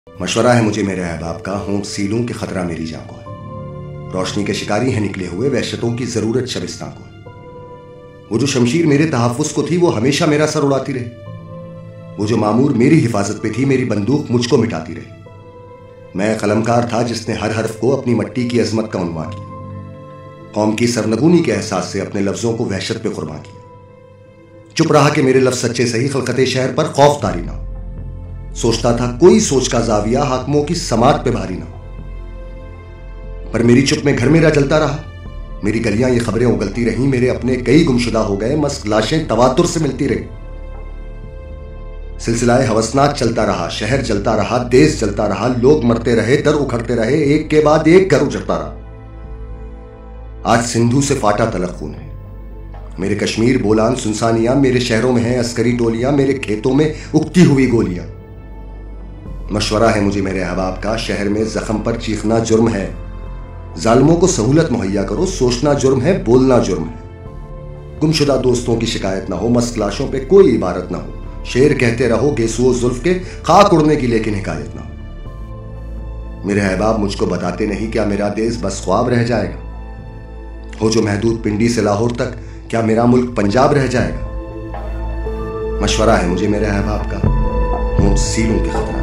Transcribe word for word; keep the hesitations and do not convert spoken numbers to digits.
मशवरा है मुझे मेरे अहबाब का, होंठ सीलूं कि खतरा मेरी जान को है। रोशनी के शिकारी हैं निकले हुए, वहशतों की जरूरत शबिस्तां को है। वो जो शमशीर मेरे तहफ़्फ़ुज़ को थी, वो हमेशा मेरा सर उड़ाती रही। वो जो मामूर मेरी हिफाजत पे थी, मेरी बंदूक मुझको मिटाती रही। मैं कलमकार था जिसने हर हर्फ को अपनी मट्टी की अजमत का उन्वान किया। कौम की सरनगूनी के एहसास से अपने लफ्जों को वहशत पे कुर्बान किया। चुप रहा कि मेरे लफ्ज सच्चे सही, खलकते शहर पर खौफ तारी ना हो। सोचता था कोई सोच का जाविया हाकमों की समात पे भारी ना हो। पर मेरी चुप में घर मेरा जलता रहा। मेरी गलियां ये खबरें उगलती रहीं, मेरे अपने कई गुमशुदा हो गए, मस्क लाशें तवातुर से मिलती रही। सिलसिलाए हवसनाक चलता रहा, शहर जलता रहा, देश जलता रहा, लोग मरते रहे, दर उखड़ते रहे, एक के बाद एक घर उजड़ता रहा। आज सिंधु से फाटा तलक खून है। मेरे कश्मीर बोलान सुनसानियां, मेरे शहरों में हैं अस्करी टोलियां, मेरे खेतों में उगती हुई गोलियां। मशवरा है मुझे मेरे अहबाब का, शहर में जख्म पर चीखना जुर्म है। जालिमों को सहूलत मुहैया करो, सोचना जुर्म है, बोलना जुर्म है। गुमशुदा दोस्तों की शिकायत ना हो, मस्क लाशों पे कोई इबारत ना हो। शेर कहते रहो गेसुओ जुल्फ के, खाक उड़ने की लेकिन हिकायत ना हो। मेरे अहबाब मुझको बताते नहीं, क्या मेरा देश बस ख्वाब रह जाएगा? हो जो महदूद पिंडी से लाहौर तक, क्या मेरा मुल्क पंजाब रह जाएगा? मशवरा है मुझे मेरे अहबाब का, होंठ सीलूं के खतरा